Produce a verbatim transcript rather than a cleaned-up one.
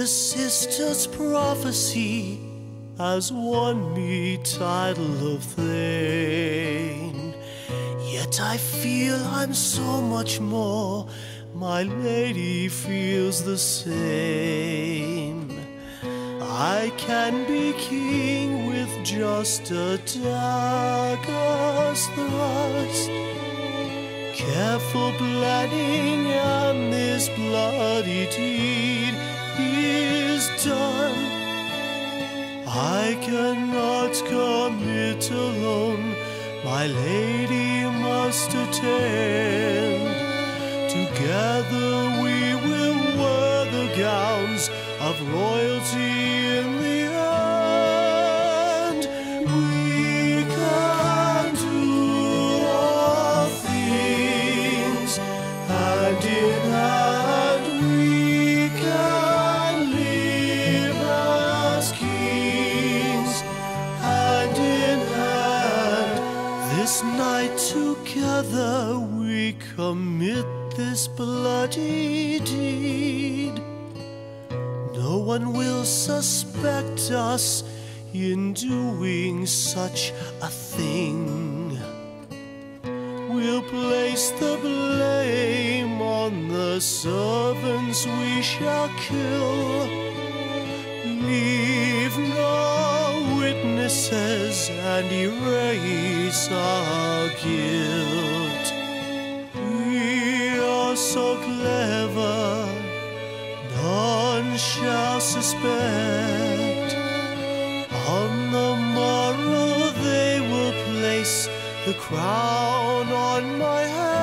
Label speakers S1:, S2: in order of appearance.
S1: the sister's prophecy has won me title of Thane. Yet I feel I'm so much more, my lady feels the same. I can be king with just a dagger's thrust. Careful planning and this bloody deed is done. I cannot commit alone, my lady must attend. Together we will wear the gowns of royalty in the end. We can do all things hand in hand. We can live as kings hand in hand. This night together we commit this bloody deed. No one will suspect us in doing such a thing. We'll place the blame on the servants we shall kill. Leave no witnesses and erase our guilt. We are so clever, none shall suspect. On the morrow they will place the crown on my head.